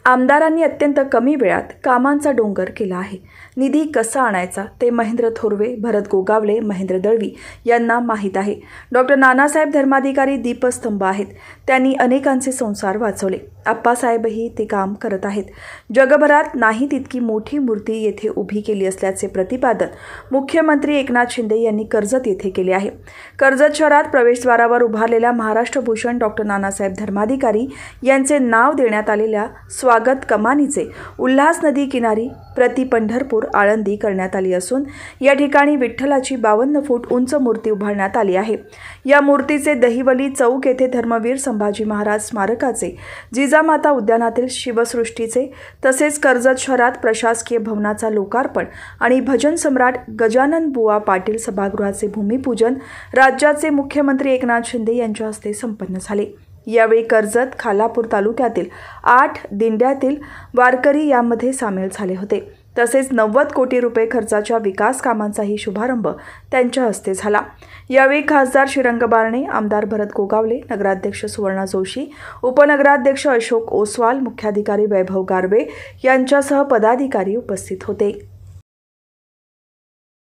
आमदारांनी अत्यंत कमी वेळात कामांचा डोंगर केला आहे. निधी कसा आणायचा ते महेंद्र थोरवे, भरत गोगावले, महेंद्र दळवी यांना माहीत आहे. डॉक्टर नानासाहेब धर्माधिकारी दीपस्तंभ आहेत. त्यांनी अनेकांचे संसार वाचवले. आप्पासाहेबही ते काम करत आहेत. जगभरात नाही तितकी मोठी मूर्ती येथे उभी केली असल्याचे प्रतिपादन मुख्यमंत्री एकनाथ शिंदे यांनी कर्जत येथे केले आहे. कर्जत शहरात प्रवेशद्वारावर उभारलेल्या महाराष्ट्र भूषण डॉक्टर नानासाहेब धर्माधिकारी यांचे नाव देण्यात आलेल्या स्वागत कमानीचे उल्हास नदी किनारी प्रति पंढरपूर आळंदी करण्यात आली असून या ठिकाणी विठ्ठलाची 52 फूट उंच मूर्ती उभारण्यात आली आहे. या मूर्तीचे दहिवली चौक येथे धर्मवीर संभाजी महाराज स्मारकाचे, जिजामाता उद्यानातील शिवसृष्टीचे तसेच कर्जत शहरात प्रशासकीय भवनाचा लोकार्पण आणि भजन सम्राट गजानन बुवा पाटील सभागृहाचे भूमिपूजन राज्याचे मुख्यमंत्री एकनाथ शिंदे यांच्या हस्ते संपन्न झाले. यावेळी कर्जत, खालापूर तालुक्यातील 8 दिंड्यातील वारकरी यामध्ये सामील झाले होते. तसेच 90 कोटी रुपये खर्चाच्या विकास कामांचाही शुभारंभ त्यांच्या हस्ते झाला. यावेळी खासदार श्रीरंग बारणे, आमदार भरत गोगावले, नगराध्यक्ष सुवर्णा जोशी, उपनगराध्यक्ष अशोक ओसवाल, मुख्याधिकारी वैभव गारवे यांच्यासह पदाधिकारी उपस्थित होते.